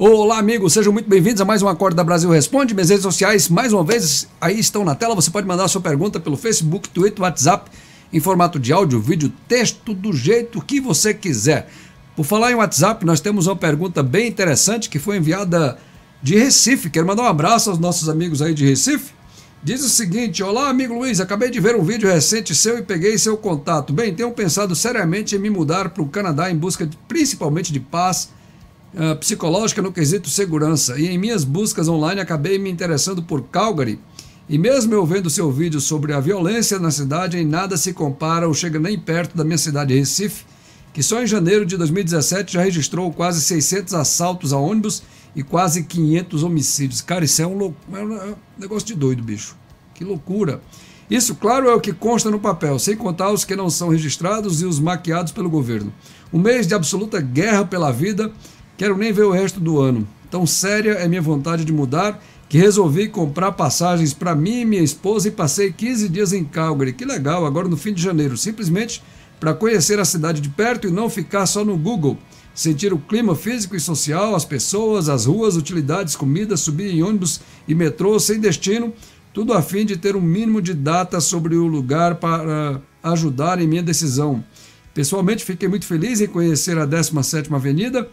Olá, amigos, sejam muito bem-vindos a mais um Acorda Brasil Responde. Minhas redes sociais, mais uma vez, aí estão na tela. Você pode mandar a sua pergunta pelo Facebook, Twitter, WhatsApp, em formato de áudio, vídeo, texto, do jeito que você quiser. Por falar em WhatsApp, nós temos uma pergunta bem interessante que foi enviada de Recife. Quero mandar um abraço aos nossos amigos aí de Recife. Diz o seguinte: olá, amigo Luiz, acabei de ver um vídeo recente seu e peguei seu contato. Bem, tenho pensado seriamente em me mudar para o Canadá em busca principalmente de paz psicológica no quesito segurança, e em minhas buscas online acabei me interessando por Calgary, e mesmo eu vendo seu vídeo sobre a violência na cidade, em nada se compara ou chega nem perto da minha cidade Recife, que só em janeiro de 2017 já registrou quase 600 assaltos a ônibus e quase 500 homicídios. Cara, isso é um negócio de doido, bicho. Que loucura. Isso, claro, é o que consta no papel, sem contar os que não são registrados e os maquiados pelo governo. Um mês de absoluta guerra pela vida. Quero nem ver o resto do ano. Tão séria é minha vontade de mudar que resolvi comprar passagens para mim e minha esposa e passei 15 dias em Calgary. Que legal, agora no fim de janeiro. Simplesmente para conhecer a cidade de perto e não ficar só no Google. Sentir o clima físico e social, as pessoas, as ruas, utilidades, comida, subir em ônibus e metrô sem destino. Tudo a fim de ter um mínimo de data sobre o lugar para ajudar em minha decisão. Pessoalmente fiquei muito feliz em conhecer a 17ª Avenida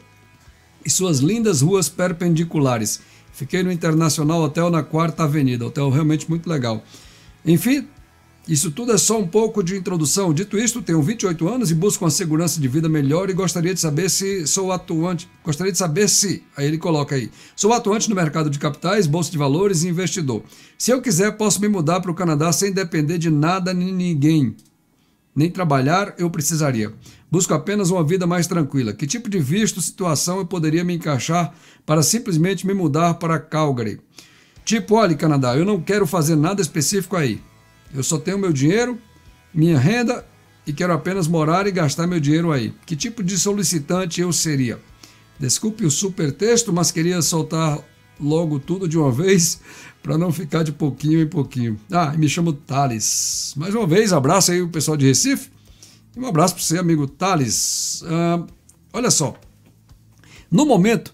e suas lindas ruas perpendiculares. Fiquei no International Hotel na 4ª Avenida, hotel realmente muito legal. Enfim, isso tudo é só um pouco de introdução. Dito isto, tenho 28 anos e busco uma segurança de vida melhor e gostaria de saber se sou atuante. Gostaria de saber se, aí ele coloca aí, sou atuante no mercado de capitais, bolsa de valores e investidor. Se eu quiser, posso me mudar para o Canadá sem depender de nada nem ninguém. Nem trabalhar eu precisaria. Busco apenas uma vida mais tranquila. Que tipo de visto, situação eu poderia me encaixar para simplesmente me mudar para Calgary? Tipo, olha, Canadá, eu não quero fazer nada específico aí. Eu só tenho meu dinheiro, minha renda e quero apenas morar e gastar meu dinheiro aí. Que tipo de solicitante eu seria? Desculpe o super texto, mas queria soltar logo tudo de uma vez para não ficar de pouquinho em pouquinho. Me chamo Thales. Mais uma vez, abraço aí o pessoal de Recife. E um abraço para você, amigo Thales. Olha só, no momento,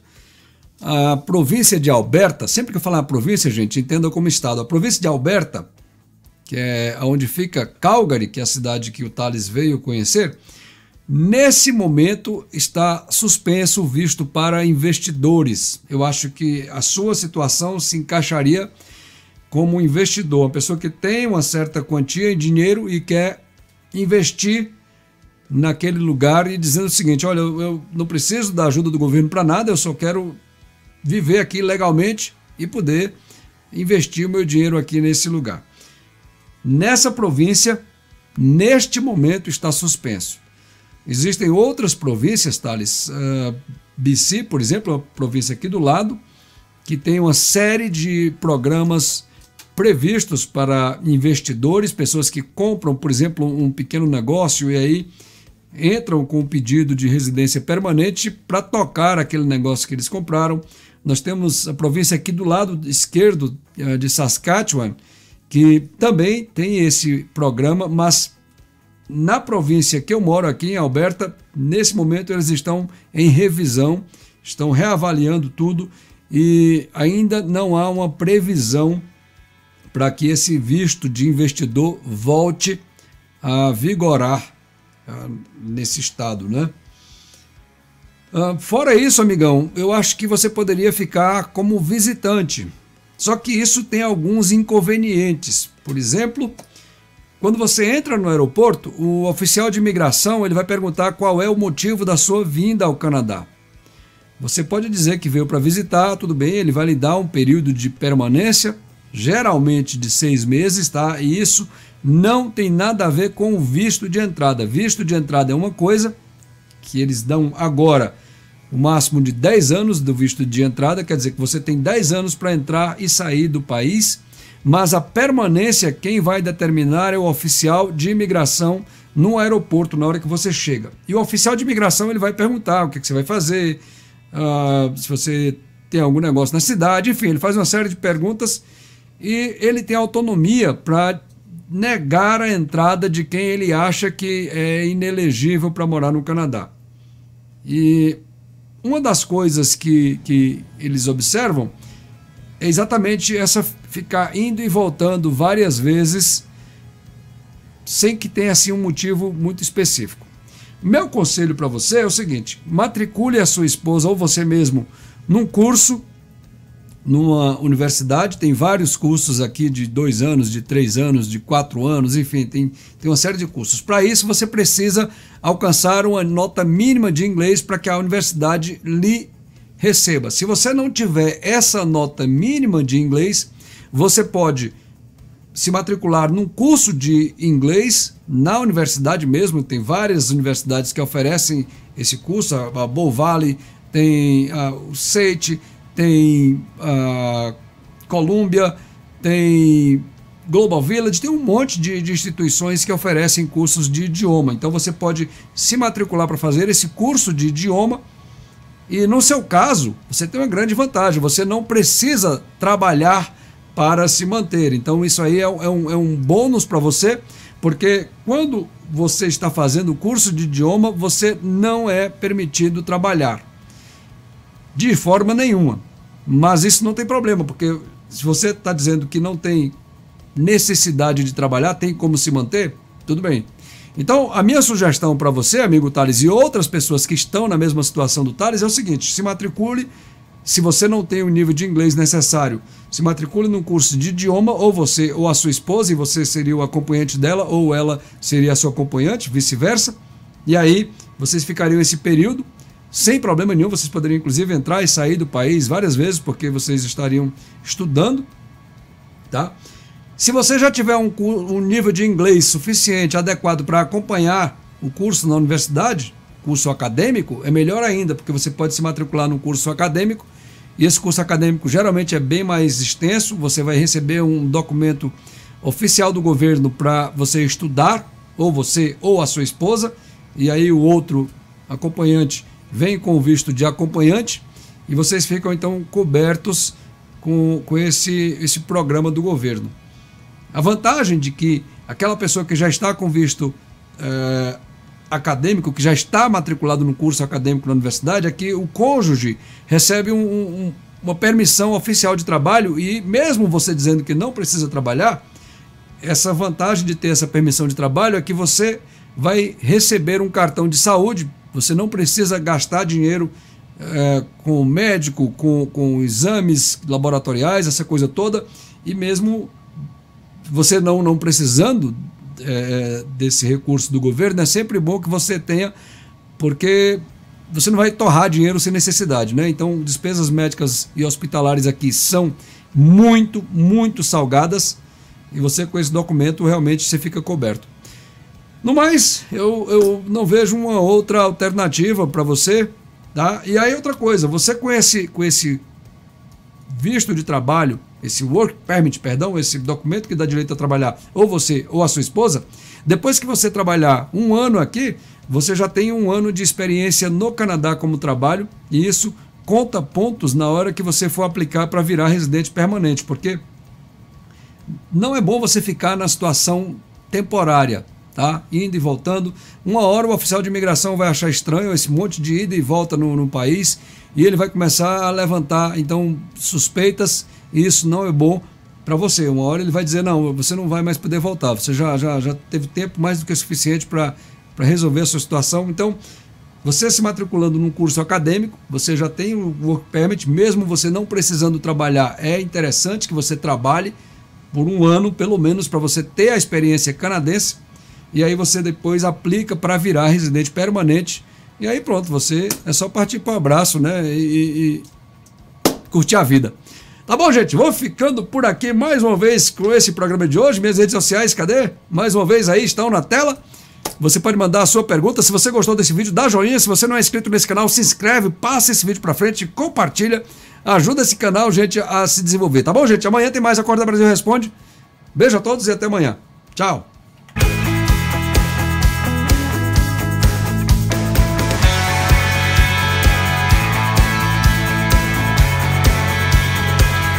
a província de Alberta, sempre que eu falar província, gente, entenda como estado. A província de Alberta, que é onde fica Calgary, que é a cidade que o Thales veio conhecer, nesse momento está suspenso o visto para investidores. Eu acho que a sua situação se encaixaria como investidor, uma pessoa que tem uma certa quantia em dinheiro e quer investir naquele lugar e dizendo o seguinte: olha, eu não preciso da ajuda do governo para nada, eu só quero viver aqui legalmente e poder investir o meu dinheiro aqui nesse lugar. Nessa província, neste momento, está suspenso. Existem outras províncias, Thales, BC, por exemplo, a província aqui do lado, que tem uma série de programas previstos para investidores, pessoas que compram, por exemplo, um pequeno negócio e aí entram com um pedido de residência permanente para tocar aquele negócio que eles compraram. Nós temos a província aqui do lado esquerdo de Saskatchewan, que também tem esse programa, mas na província que eu moro aqui em Alberta, nesse momento eles estão em revisão, estão reavaliando tudo e ainda não há uma previsão para que esse visto de investidor volte a vigorar nesse estado, né? Fora isso, amigão, eu acho que você poderia ficar como visitante. Só que isso tem alguns inconvenientes. Por exemplo, quando você entra no aeroporto, o oficial de imigração ele vai perguntar qual é o motivo da sua vinda ao Canadá. Você pode dizer que veio para visitar, tudo bem, ele vai lhe dar um período de permanência, geralmente de 6 meses, tá? E isso não tem nada a ver com o visto de entrada. Visto de entrada é uma coisa que eles dão agora, o máximo de 10 anos do visto de entrada, quer dizer que você tem 10 anos para entrar e sair do país, mas a permanência quem vai determinar é o oficial de imigração no aeroporto, na hora que você chega. E o oficial de imigração ele vai perguntar o que você vai fazer, se você tem algum negócio na cidade, enfim, ele faz uma série de perguntas e ele tem autonomia para negar a entrada de quem ele acha que é inelegível para morar no Canadá. E uma das coisas que eles observam é exatamente essa ficar indo e voltando várias vezes sem que tenha assim um motivo muito específico. Meu conselho para você é o seguinte: matricule a sua esposa ou você mesmo num curso, numa universidade. Tem vários cursos aqui de 2 anos, de 3 anos, de 4 anos, enfim, tem uma série de cursos. Para isso você precisa alcançar uma nota mínima de inglês para que a universidade lhe receba. Se você não tiver essa nota mínima de inglês, você pode se matricular num curso de inglês na universidade mesmo. Tem várias universidades que oferecem esse curso, a Bow Valley, tem o SAIT, tem a Columbia, tem Global Village, tem um monte de instituições que oferecem cursos de idioma. Então você pode se matricular para fazer esse curso de idioma. E no seu caso, você tem uma grande vantagem: você não precisa trabalhar para se manter. Então isso aí é um bônus para você, porque quando você está fazendo o curso de idioma, você não é permitido trabalhar de forma nenhuma. Mas isso não tem problema, porque se você está dizendo que não tem necessidade de trabalhar, tem como se manter, tudo bem. Então, a minha sugestão para você, amigo Thales, e outras pessoas que estão na mesma situação do Thales, é o seguinte: se matricule. Se você não tem o nível de inglês necessário, se matricule num curso de idioma, ou você ou a sua esposa, e você seria o acompanhante dela, ou ela seria a sua acompanhante, vice-versa. E aí, vocês ficariam esse período sem problema nenhum. Vocês poderiam, inclusive, entrar e sair do país várias vezes, porque vocês estariam estudando, tá? Se você já tiver um nível de inglês suficiente, adequado para acompanhar o curso na universidade, curso acadêmico, é melhor ainda, porque você pode se matricular num curso acadêmico, e esse curso acadêmico geralmente é bem mais extenso. Você vai receber um documento oficial do governo para você estudar, ou você ou a sua esposa, e aí o outro acompanhante vem com o visto de acompanhante, e vocês ficam então cobertos com esse programa do governo. A vantagem de que aquela pessoa que já está com visto acadêmico, que já está matriculado no curso acadêmico na universidade, é que o cônjuge recebe uma permissão oficial de trabalho, e mesmo você dizendo que não precisa trabalhar, essa vantagem de ter essa permissão de trabalho é que você vai receber um cartão de saúde. Você não precisa gastar dinheiro com o médico, com exames laboratoriais, essa coisa toda, e mesmo você não precisando desse recurso do governo, é sempre bom que você tenha, porque você não vai torrar dinheiro sem necessidade, né? Então, despesas médicas e hospitalares aqui são muito, muito salgadas, e você com esse documento realmente você fica coberto. No mais, eu não vejo uma outra alternativa para você, tá? E aí outra coisa, você com esse visto de trabalho, esse work permit, perdão, esse documento que dá direito a trabalhar, ou você ou a sua esposa, depois que você trabalhar 1 ano aqui, você já tem 1 ano de experiência no Canadá como trabalho, e isso conta pontos na hora que você for aplicar para virar residente permanente, porque não é bom você ficar na situação temporária, tá? Indo e voltando. Uma hora o oficial de imigração vai achar estranho esse monte de ida e volta no país, e ele vai começar a levantar então suspeitas, e isso não é bom para você. Uma hora ele vai dizer: não, você não vai mais poder voltar, você já teve tempo mais do que suficiente para resolver a sua situação. Então, você se matriculando num curso acadêmico, você já tem o work permit, mesmo você não precisando trabalhar. É interessante que você trabalhe por 1 ano, pelo menos, para você ter a experiência canadense, e aí você depois aplica para virar residente permanente, e aí pronto, você é só partir para o abraço, né, e curtir a vida. Tá bom, gente? Vou ficando por aqui mais uma vez com esse programa de hoje. Minhas redes sociais, cadê? Mais uma vez aí, estão na tela. Você pode mandar a sua pergunta. Se você gostou desse vídeo, dá joinha. Se você não é inscrito nesse canal, se inscreve, passa esse vídeo para frente, compartilha. Ajuda esse canal, gente, a se desenvolver. Tá bom, gente? Amanhã tem mais Acorda Brasil Responde. Beijo a todos e até amanhã. Tchau.